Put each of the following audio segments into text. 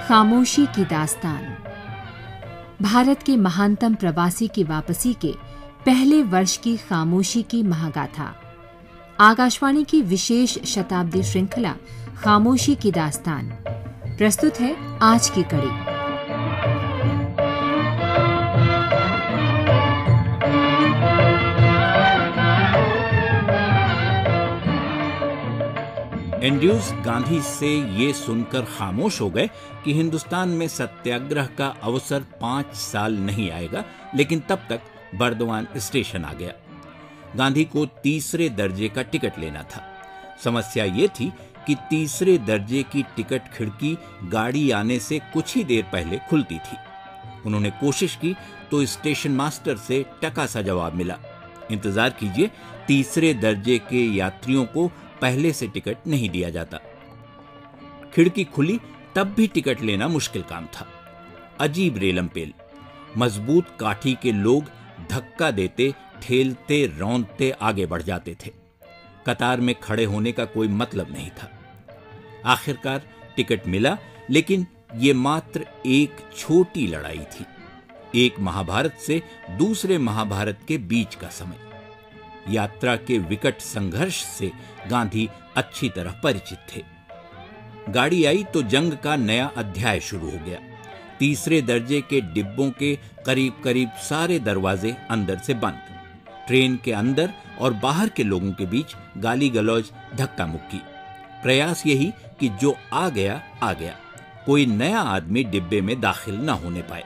खामोशी की दास्तान। भारत के महानतम प्रवासी की वापसी के पहले वर्ष की खामोशी की महागाथा। आकाशवाणी की विशेष शताब्दी श्रृंखला खामोशी की दास्तान प्रस्तुत है आज की कड़ी। एंड्रयूज गांधी से ये सुनकर खामोश हो गए कि हिंदुस्तान में सत्याग्रह का अवसर 5 साल नहीं आएगा, लेकिन तब तक बर्दवान स्टेशन आ गया। गांधी को तीसरे दर्जे का टिकट लेना था। समस्या ये थी कि तीसरे दर्जे की टिकट खिड़की गाड़ी आने से कुछ ही देर पहले खुलती थी। उन्होंने कोशिश की तो स्टेशन मास्टर से टका सा जवाब मिला, इंतजार कीजिए, तीसरे दर्जे के यात्रियों को पहले से टिकट नहीं दिया जाता। खिड़की खुली तब भी टिकट लेना मुश्किल काम था। अजीब रेलमपेल। मजबूत काठी के लोग धक्का देते, ठेलते, रौंदते आगे बढ़ जाते थे। कतार में खड़े होने का कोई मतलब नहीं था। आखिरकार टिकट मिला, लेकिन यह मात्र एक छोटी लड़ाई थी। एक महाभारत से दूसरे महाभारत के बीच का समय। यात्रा के विकट संघर्ष से गांधी अच्छी तरह परिचित थे। गाड़ी आई तो जंग का नया अध्याय शुरू हो गया। तीसरे दर्जे के डिब्बों के करीब करीब सारे दरवाजे अंदर से बंद। ट्रेन के अंदर और बाहर के लोगों के बीच गाली गलौज, धक्का मुक्की। प्रयास यही कि जो आ गया, कोई नया आदमी डिब्बे में दाखिल न होने पाए।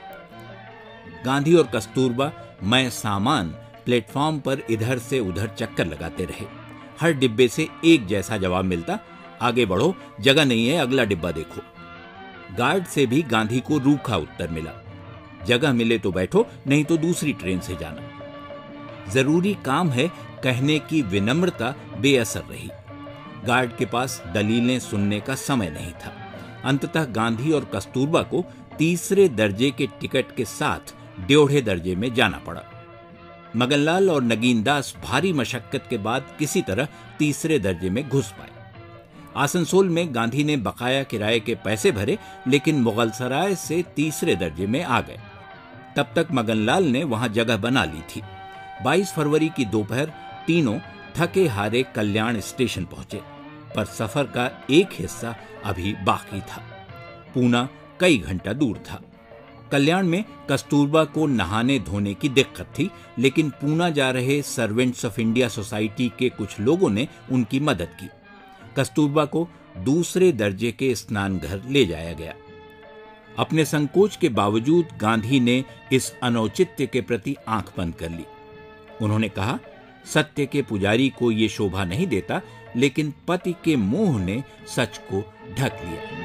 गांधी और कस्तूरबा मैं सामान प्लेटफॉर्म पर इधर से उधर चक्कर लगाते रहे। हर डिब्बे से एक जैसा जवाब मिलता, आगे बढ़ो, जगह नहीं है, अगला डिब्बा देखो। गार्ड से भी गांधी को रूखा उत्तर मिला, जगह मिले तो बैठो, नहीं तो दूसरी ट्रेन से जाना। जरूरी काम है कहने की विनम्रता बेअसर रही। गार्ड के पास दलीलें सुनने का समय नहीं था। अंततः गांधी और कस्तूरबा को तीसरे दर्जे के टिकट के साथ ड्योढ़े दर्जे में जाना पड़ा। मगनलाल और नगीनदास भारी मशक्कत के बाद किसी तरह तीसरे दर्जे में घुस पाए। आसनसोल में गांधी ने बकाया किराए के पैसे भरे, लेकिन मुगलसराय से तीसरे दर्जे में आ गए। तब तक मगनलाल ने वहां जगह बना ली थी। 22 फरवरी की दोपहर तीनों थके हारे कल्याण स्टेशन पहुंचे, पर सफर का एक हिस्सा अभी बाकी था। पूना कई घंटा दूर था। कल्याण में कस्तूरबा को नहाने धोने की दिक्कत थी, लेकिन पूना जा रहे सर्वेंट्स ऑफ इंडिया सोसाइटी के कुछ लोगों ने उनकी मदद की। कस्तूरबा को दूसरे दर्जे के स्नान घर ले जाया गया। अपने संकोच के बावजूद गांधी ने इस अनौचित्य के प्रति आंख बंद कर ली। उन्होंने कहा, सत्य के पुजारी को यह शोभा नहीं देता, लेकिन पति के मोह ने सच को ढक लिया।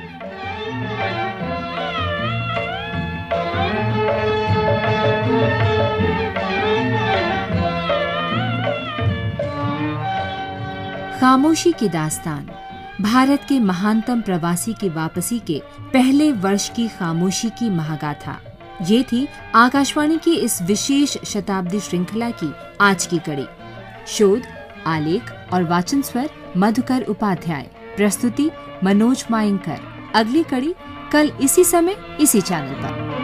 खामोशी की दास्तान। भारत के महानतम प्रवासी की वापसी के पहले वर्ष की खामोशी की महागाथा। ये थी आकाशवाणी की इस विशेष शताब्दी श्रृंखला की आज की कड़ी। शोध, आलेख और वाचन स्वर मधुकर उपाध्याय। प्रस्तुति मनोज मायंकर। अगली कड़ी कल इसी समय इसी चैनल पर।